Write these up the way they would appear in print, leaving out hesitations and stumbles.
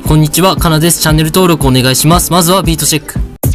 こんにちは、かなです。チャンネル登録お願いします。まずはビートチェック。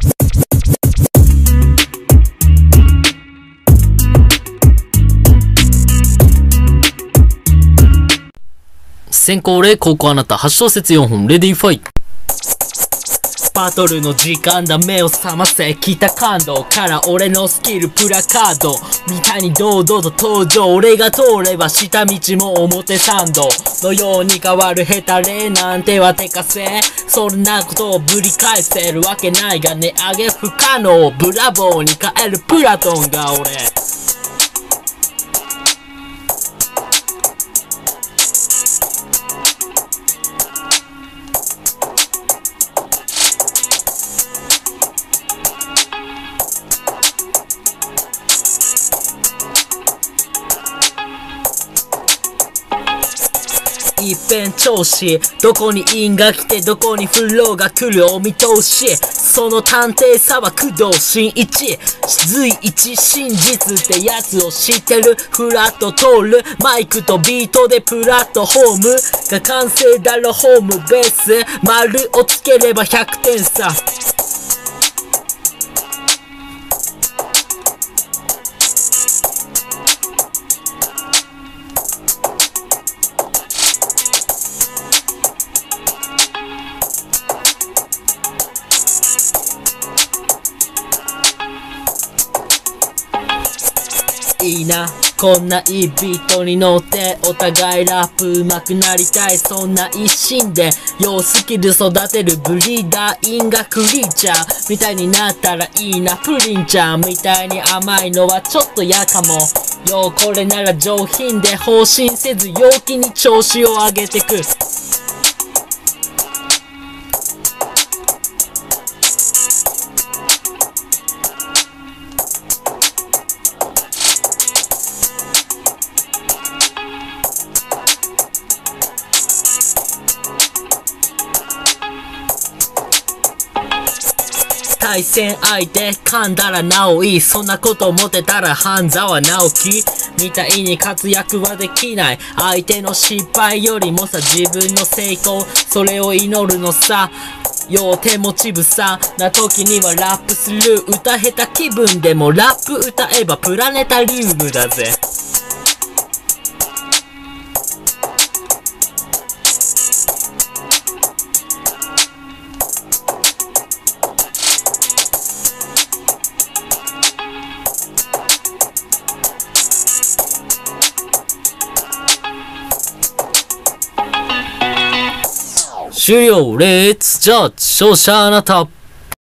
先行例、高校あなた、8小節4本、レディーファイト。バトルの時間だ、目を覚ませ。北感動から俺のスキルプラカードみたいに堂々と登場。俺が通れば下道も表参道のように変わるヘタレなんては手稼い。そんなことをぶり返せるわけないが値上げ不可能。ブラボーに変えるプラトンが俺。一変調子、どこに因が来てどこにフローが来るお見通し。その探偵さは工藤新一。随一真実ってやつを知ってる。フラット通るマイクとビートでプラットホームが完成だろ。ホームベース丸をつければ100点さ。いいな、こんないいビートに乗ってお互いラップ上手くなりたい。そんな一心で要スキル育てるブリーダー。因果クリーチャーみたいになったらいいな。プリンちゃんみたいに甘いのはちょっと嫌かもよ。これなら上品で放心せず陽気に調子を上げてく。対戦相手噛んだらなおいい。そんなこと思ってたら半沢直樹みたいに活躍はできない。相手の失敗よりもさ自分の成功それを祈るのさ。要手持ちぶさな時にはラップする。歌下手気分でもラップ歌えばプラネタリウムだぜ。終了。レッツジャッジ。勝者あなた。